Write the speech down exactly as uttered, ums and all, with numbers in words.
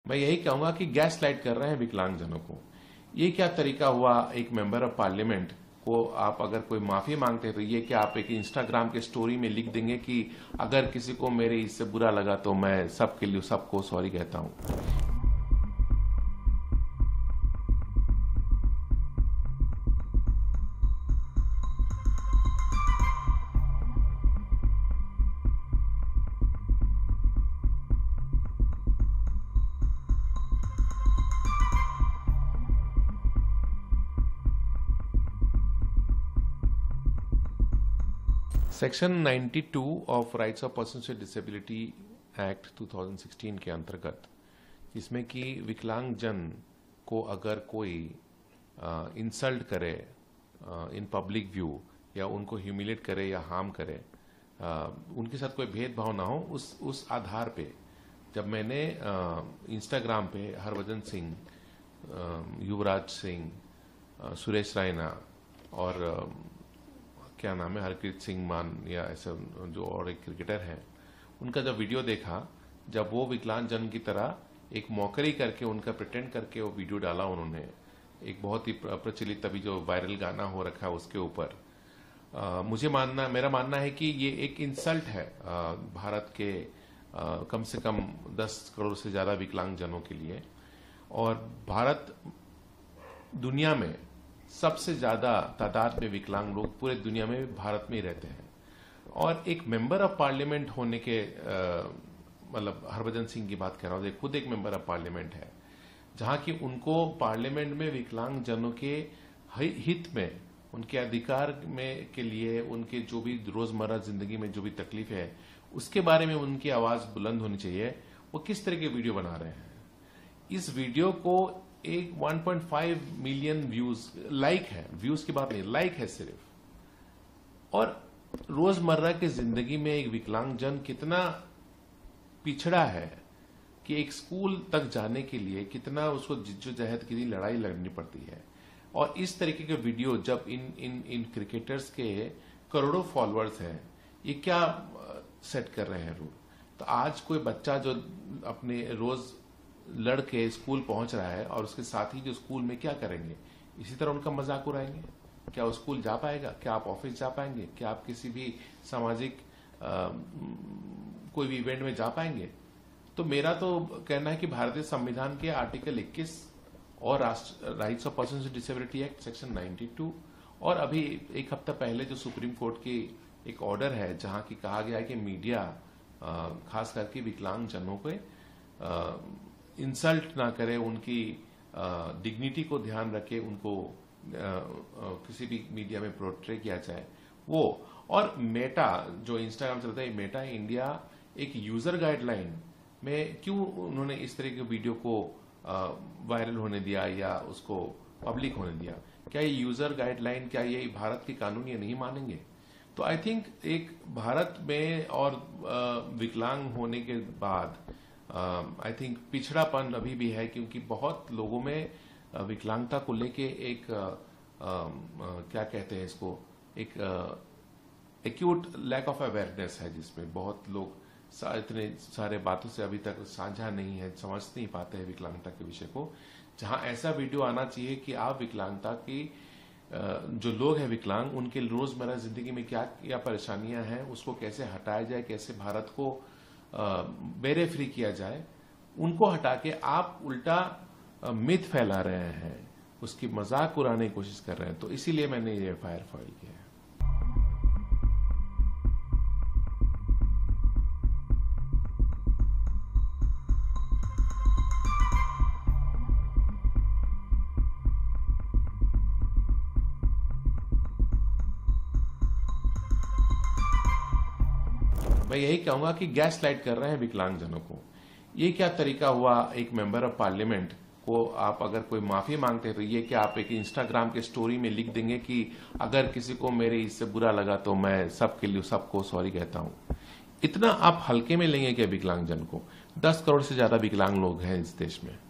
मैं यही कहूंगा कि गैस लाइट कर रहे हैं विकलांगजनों को। ये क्या तरीका हुआ एक मेंबर ऑफ पार्लियामेंट को आप अगर कोई माफी मांगते हैं तो ये क्या आप एक इंस्टाग्राम के स्टोरी में लिख देंगे कि अगर किसी को मेरे इससे बुरा लगा तो मैं सबके लिए सबको सॉरी कहता हूं। सेक्शन बानवे of rights of persons with disability act दो हज़ार सोलह के अंतर्गत जिसमें कि विकलांगजन को अगर कोई इंसल्ट करे इन पब्लिक व्यू या उनको ह्यूमिलेट करे या हार्म करे, आ, उनके साथ कोई भेदभाव ना हो, उस उस आधार पे जब मैंने इंस्टाग्राम पे हरभजन सिंह, युवराज सिंह, सुरेश रैना और आ, क्या नाम है हरप्रीत सिंह मान या ऐसा जो और एक क्रिकेटर है, उनका जब वीडियो देखा, जब वो विकलांगजन की तरह एक मौकरी करके उनका प्रिटेंड करके वो वीडियो डाला उन्होंने, एक बहुत ही प्रचलित अभी जो वायरल गाना हो रखा है उसके ऊपर, मुझे मानना मेरा मानना है कि ये एक इंसल्ट है आ, भारत के आ, कम से कम दस करोड़ से ज्यादा विकलांगजनों के लिए। और भारत दुनिया में सबसे ज्यादा तादाद में विकलांग लोग पूरे दुनिया में भारत में ही रहते हैं। और एक मेंबर ऑफ पार्लियामेंट होने के मतलब हरभजन सिंह की बात कर रहा हूं, खुद एक मेंबर ऑफ पार्लियामेंट है, जहां की उनको पार्लियामेंट में विकलांग जनों के हित में, उनके अधिकार में के लिए, उनके जो भी रोजमर्रा जिंदगी में जो भी तकलीफ है उसके बारे में उनकी आवाज बुलंद होनी चाहिए। वो किस तरह के वीडियो बना रहे हैं? इस वीडियो को एक एक पॉइंट पाँच मिलियन व्यूज, लाइक है, व्यूज की बात नहीं, लाइक है सिर्फ। और रोजमर्रा की जिंदगी में एक विकलांगजन कितना पिछड़ा है कि एक स्कूल तक जाने के लिए कितना उसको जिद्दोजहद की लड़ाई लड़नी पड़ती है। और इस तरीके के वीडियो जब इन इन इन क्रिकेटर्स के करोड़ों फॉलोअर्स हैं, ये क्या सेट कर रहे हैं रूल? तो आज कोई बच्चा जो अपने रोज लड़के स्कूल पहुंच रहा है और उसके साथी जो स्कूल में क्या करेंगे, इसी तरह उनका मजाक उड़ाएंगे? क्या वो स्कूल जा पाएगा? क्या आप ऑफिस जा पाएंगे? क्या आप किसी भी सामाजिक आ, कोई भी इवेंट में जा पाएंगे? तो मेरा तो कहना है कि भारतीय संविधान के आर्टिकल इक्कीस और rights of persons with disability act section बानवे और अभी एक हफ्ता पहले जो सुप्रीम कोर्ट की एक ऑर्डर है जहां की कहा गया है कि मीडिया खास करके विकलांग जनों को इंसल्ट ना करे, उनकी डिग्निटी को ध्यान रखे, उनको आ, आ, किसी भी मीडिया में पोर्ट्रे किया जाए वो। और मेटा जो इंस्टाग्राम चलता है, मेटा इंडिया एक यूजर गाइडलाइन में क्यों उन्होंने इस तरह के वीडियो को वायरल होने दिया या उसको पब्लिक होने दिया? क्या ये यूजर गाइडलाइन, क्या ये भारत की कानून ये नहीं मानेंगे? तो आई थिंक एक भारत में और विकलांग होने के बाद आई थिंक पिछड़ापन अभी भी है, क्योंकि बहुत लोगों में विकलांगता को लेके एक आ, आ, क्या कहते हैं इसको, एक एक्यूट लैक ऑफ अवेयरनेस है, जिसमें बहुत लोग सा, इतने सारे बातों से अभी तक साझा नहीं है, समझ नहीं पाते हैं विकलांगता के विषय को। जहां ऐसा वीडियो आना चाहिए कि आप विकलांगता की जो लोग हैं विकलांग, उनके रोजमर्रा जिंदगी में क्या क्या परेशानियां हैं, उसको कैसे हटाया जाए, कैसे भारत को बेरे फ्री किया जाए, उनको हटा के आप उल्टा मिथ फैला रहे हैं, उसकी मजाक उड़ाने की कोशिश कर रहे हैं। तो इसीलिए मैंने ये एफ आई आर फाइल किया है। मैं यही कहूंगा कि गैस लाइट कर रहे हैं विकलांगजनों को। ये क्या तरीका हुआ एक मेंबर ऑफ पार्लियामेंट को आप अगर कोई माफी मांगते हैं तो ये क्या आप एक इंस्टाग्राम के स्टोरी में लिख देंगे कि अगर किसी को मेरे इससे बुरा लगा तो मैं सबके लिए सबको सॉरी कहता हूं? इतना आप हल्के में लेंगे क्या विकलांगजन को? दस करोड़ से ज्यादा विकलांग लोग हैं इस देश में।